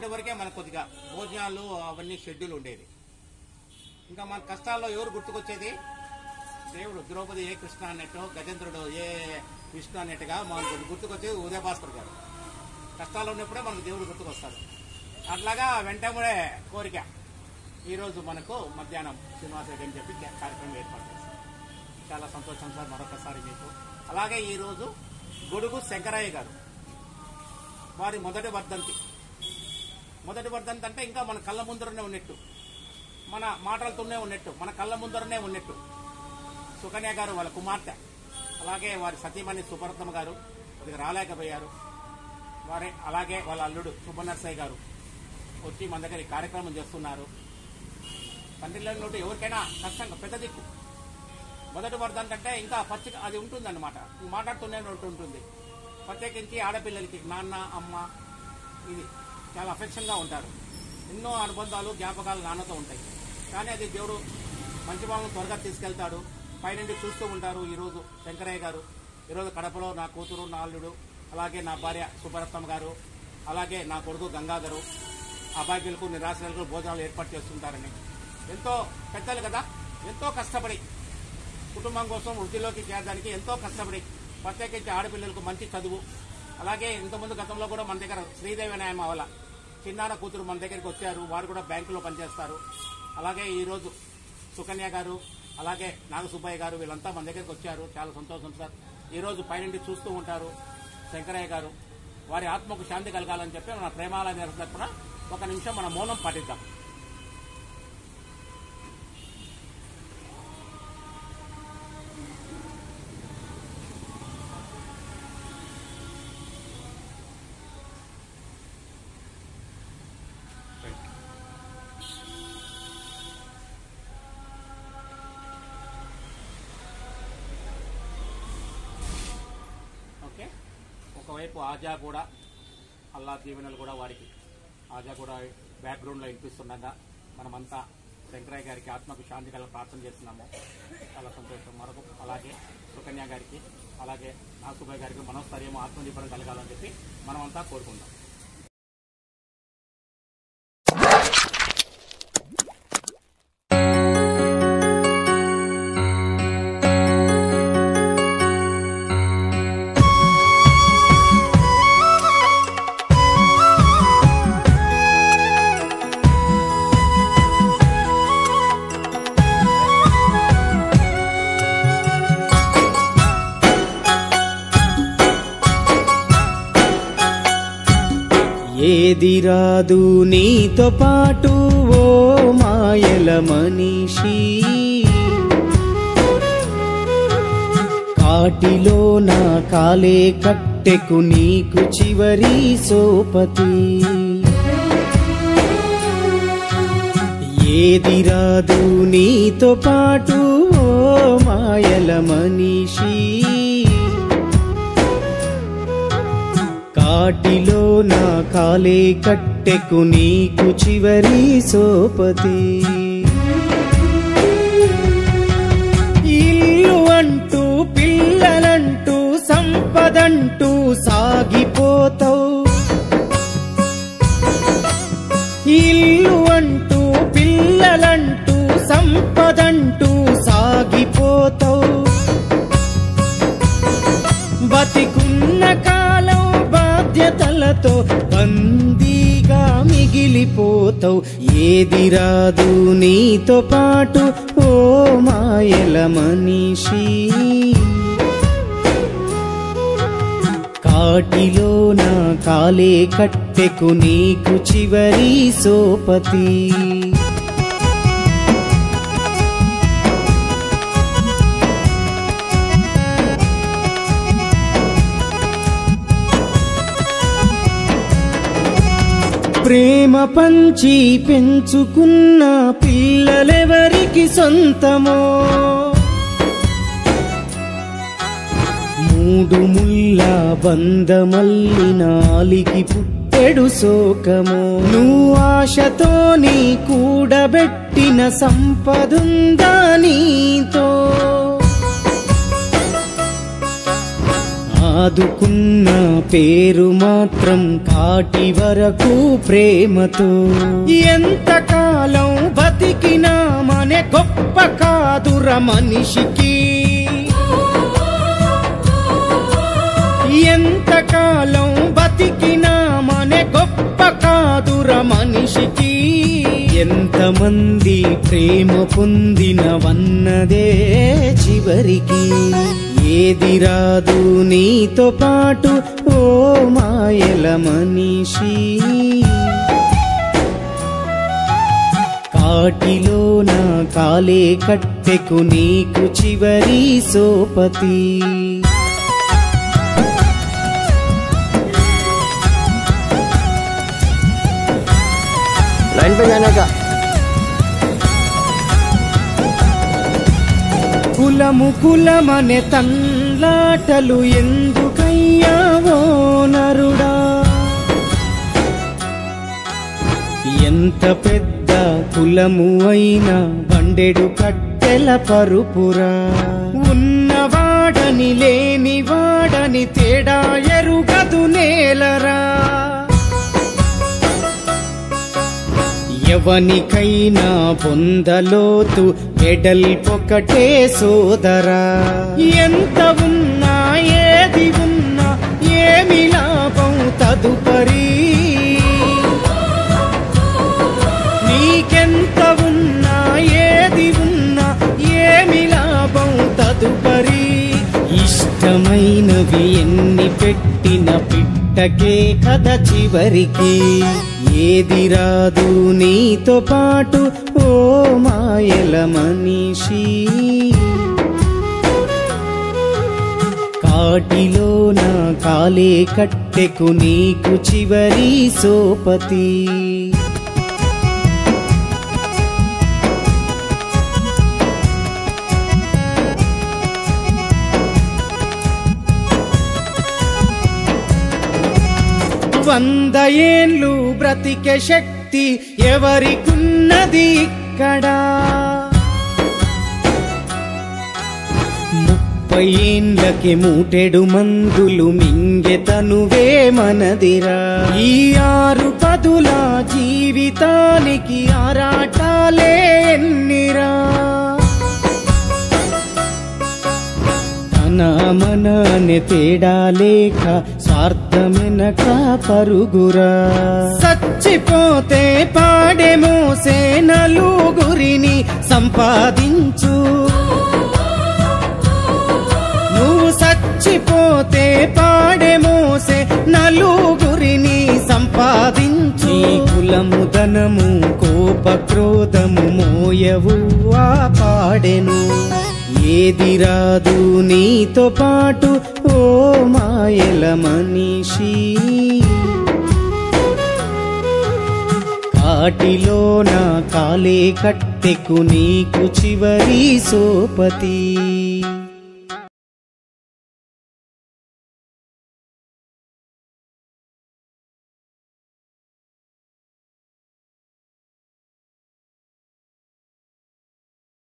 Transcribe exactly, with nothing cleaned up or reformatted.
అప్పటి వరకే మనకు కొద్దిగా భోజనాలు అవన్నీ షెడ్యూల్ ఉండేది. ఇంకా మన కష్టాల్లో ఎవరు గుర్తుకొచ్చేది? దేవుడు. ద్రౌపది ఏ కృష్ణ అన్నట్టు, గజేంద్రుడు ఏ విష్ణు అన్నట్టుగా మనకు గుర్తుకొచ్చేది ఉదయభాస్కర్ గారు. కష్టాలు ఉన్నప్పుడే మనకు దేవుడు గుర్తుకొస్తాడు. అట్లాగా వెంటనే కోరిక ఈరోజు మనకు మధ్యాహ్నం శ్రీనివాస రెడ్డి అని చెప్పి కార్యక్రమం ఏర్పాటు చేస్తాం. చాలా సంతోషం సార్ మరొకసారి మీకు. అలాగే ఈరోజు గొడుగు శంకరయ్య గారు వారి మొదటి వర్ధంతి. మొదటి వర్ధంతి అంటే ఇంకా మన కళ్ళ ముందరనే ఉన్నట్టు, మన మాటలతోనే ఉన్నట్టు, మన కళ్ళ ముందరనే ఉన్నట్టు. సుకన్య గారు వాళ్ళ కుమార్తె, అలాగే వారి సతీమణి సుభరత్నమ్మ గారు కొద్దిగా రాలేకపోయారు. వారి అలాగే వాళ్ళ అల్లుడు సుబ్బనర్సయ్య గారు వచ్చి మన దగ్గర ఈ కార్యక్రమం చేస్తున్నారు. తండ్రిలోటి ఎవరికైనా కష్టంగా పెద్ద దిక్కు. మొదటి వర్ధంతి అంటే ఇంకా పచ్చి అది ఉంటుందన్నమాట, మాట్లాడుతూనే ఉంటుంది. ప్రత్యేకించి ఆడపిల్లలకి నాన్న అమ్మ ఇది చాలా అఫెక్షన్గా ఉంటారు. ఎన్నో అనుబంధాలు జ్ఞాపకాలు నాన్నతో ఉంటాయి. కానీ అది దేవుడు మంచి వాళ్ళని త్వరగా తీసుకెళ్తాడు. పైనుండి చూస్తూ ఉంటారు. ఈరోజు శంకరయ్య గారు, ఈరోజు కడపలో నా కూతురు నా అల్లుడు, అలాగే నా భార్య సుబ్బరత్నమ్మ గారు, అలాగే నా కొడుకు గంగాధరు అభాగ్యులకు నిరాశ్రయులకు భోజనాలు ఏర్పాటు చేస్తుంటారని. ఎంతో పెద్దలు కదా, ఎంతో కష్టపడి కుటుంబం కోసం వృద్ధిలోకి చేరడానికి ఎంతో కష్టపడి, ప్రత్యేకించి ఆడపిల్లలకు మంచి చదువు. అలాగే ఇంతకుముందు గతంలో కూడా మన దగ్గర శ్రీదేవి నాయమ వల్ల చిన్నాన్న కూతురు మన దగ్గరికి వచ్చారు. వారు కూడా బ్యాంకులో పనిచేస్తారు. అలాగే ఈరోజు సుకన్య గారు, అలాగే నాగసుబ్బయ్య గారు వీళ్ళంతా మన దగ్గరికి వచ్చారు. చాలా సంతోషం సార్. ఈరోజు పైనుండి చూస్తూ ఉంటారు శంకరయ్య గారు. వారి ఆత్మకు శాంతి కలగాలని చెప్పి మన ప్రేమాలయ నిరసన తరపున ఒక నిమిషం మన మౌనం పాటిద్దాం. ఓకే, ఒకవైపు ఆజా కూడా అల్లా దీవెనలు కూడా వారికి ఆజా కూడా బ్యాక్గ్రౌండ్లో వినిపిస్తుండగా మనమంతా శంకరయ్య గారికి ఆత్మకు శాంతి కల ప్రార్థన చేస్తున్నాము. చాలా సంతోషం. మరొక అలాగే సుకన్య గారికి, అలాగే నాగసుబ్బయ్య గారికి మనోస్థైర్యము ఆత్మదీపనం కలగాలని చెప్పి మనమంతా కోరుకుందాం. ఏది రాదు నీతో పాటు ఓ మాయల మనిషి, కాటిలో నా కాలే కట్టెకు నీకు చివరి సోపతి. ఏది రాదు నీతో పాటు ఓ మాయల మనిషి, కాటిలో నా కాలే కట్టెకు నీకు చివరి సోపతి. ఇల్లు అంటూ పిల్లలంటూ సంపదంటూ సాగిపోతావు, ఇల్లు అంటూ పిల్లలంటూ సంపదంటూ సాగిపోతావు. బతికున్న కాలం బాధ్యతలతో బందీగా మిగిలిపోతావు. ఏది రాదు నీతో పాటు ఓ మాయల మనిషి, కాటిలో నా కాలే కట్టెకు నీకు చివరి సోపతి. ప్రేమ పంచి పెంచుకున్న పిల్లలెవరికి సొంతమో, మూడు ముళ్ళ బంధమల్లి నాలికి పుట్టెడు శోకమో. నువ్వు ఆశతో నీ కూడబెట్టిన సంపదుందా నీతో, ఆదుకున్న పేరు మాత్రం కాటి వరకు ప్రేమతో. ఎంతకాలం బతికినా మనే గొప్ప కాదుర మనిషికి, ఎంతకాలం బతికినా మనే గొప్ప కాదుర మనిషికి. ఎంతమంది ప్రేమ పొందినవన్నదే చివరికి. ఏది రాదు నీతో పాటు ఓ మాయల మనిషి. కాటిలో నా కాలే కట్టెకు నీకు చివరి సోపతి. लाइन पे जाने का. కులము కులమనే తన్లాటలు ఎందుకయ్యావో నరుడా. ఎంత పెద్ద కులము అయినా బండెడు కట్టెల పరుపురా. ఉన్నవాడని లేనివాడని తేడా ఎరుగదు నేలరా. ఎవనికైనా పొందలోతు మెడల్ పొకటే సోదరా. ఎంత ఉన్నా ఏది ఉన్నా ఏమి లాభం తదుపరి. నీకెంత ఉన్నా ఏది ఉన్నా ఏమి లాభం తదుపరి. ఇష్టమైనవి ఎన్ని పెట్టిన పిట్టకే కథ చివరికి. ఏది రాదు నీతో పాటు ఓ మాయల మనిషి. కాటిలో నా కాలే కట్టెకు నీకు చివరి సోపతి. వంద ఏండ్లు బ్రతికే శక్తి ఎవరికున్నది ఇక్కడ. ముప్పై ఏండ్లకి మూటెడు మందులు మింగెతనువే మనదిరా. ఈ ఆరు పదుల జీవితానికి ఆరాటాలే ఎన్నిరా. తన మననే తేడా లేక స్వార్థమెనక పరుగురా. చచ్చిపోతే పాడే మోసే నలుగురిని సంపాదించు. నువ్వు చచ్చిపోతే పాడే మోసే నలుగురిని సంపాదించు. నీ కులము ధనము కోప క్రోధము మోయవు ఆ పాడెను. ఏది రాదు నీతో పాటు ఓ మాయల మనిషి. కాటిలో నా కాలే కట్టెకు నీకు చివరి సోపతి.